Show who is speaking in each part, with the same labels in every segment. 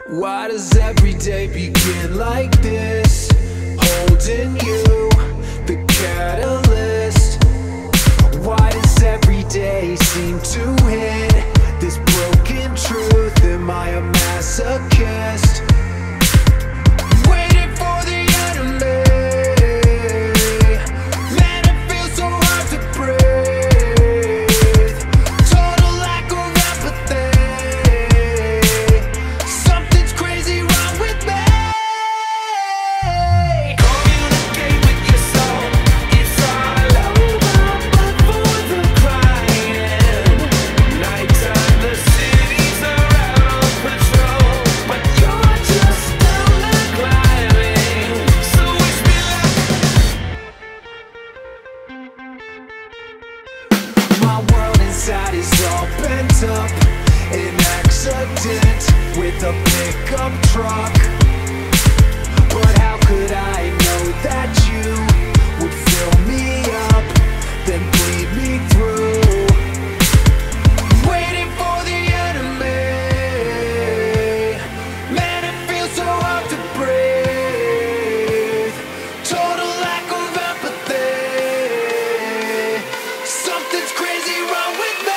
Speaker 1: Why does every day begin like this? Holding you, the catalyst. Why does every day seem to hit this broken truth? Am I a masochist? Waiting for the enemy. Man, it feels so hard to breathe. Total lack of empathy. Something's crazy wrong with me. Communicate with your soul. It's all over but for the crying. Nighttime, the cities are out of control, but you're just down and climbing. So wish me luck. My world inside is all bent up. An accident with a pickup truck. But how could I know that you would fill me up, then bleed me through? Waiting for the enemy. Man, it feels so hard to breathe. Total lack of empathy. Something's crazy wrong with me.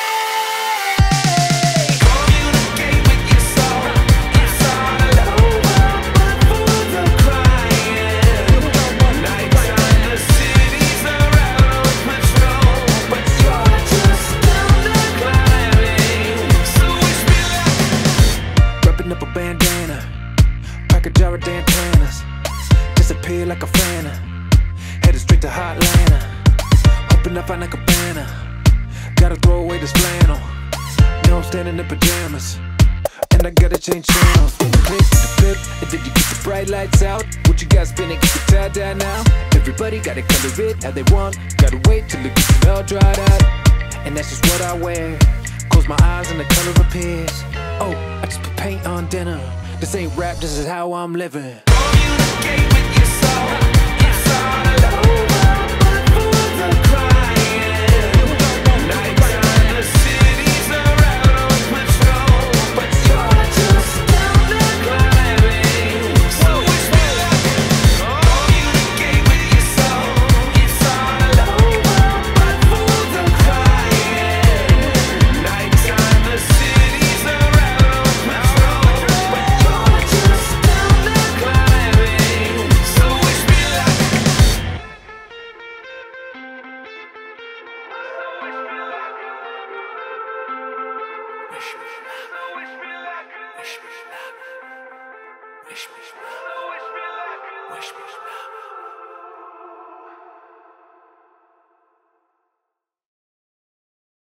Speaker 1: Communicate with your soul. It's all over but for the crying. Nighttime, the cities are out of control, but you're just down and climbing. So wish me luck. Wrapping up a bandana, pack a jar of Dantanas, disappear like a Fanta, headed straight to Hotlanta. Hoping I find a cabana. Gotta throw away this flannel. Now I'm standing in pajamas, and I gotta change channels. Click the flip, and did you get the bright lights out? What you got spinning, get the tie down now. Everybody gotta color it how they want. Gotta wait till it gets all dried out. And that's just what I wear. Close my eyes and the color appears. Oh, I just put paint on dinner. This ain't rap, this is how I'm living. Communicate with your soul. It's all over but for the crying. Nighttime, the cities are out of control, but you're just down and climbing. So wish me luck. Communicate with your soul. It's all over but for the crying. Nighttime, the cities are out of control, but you're just down and climbing. So wish me luck. Wish me luck. Wish me luck. Wish me luck. Wish me luck. Wish me luck.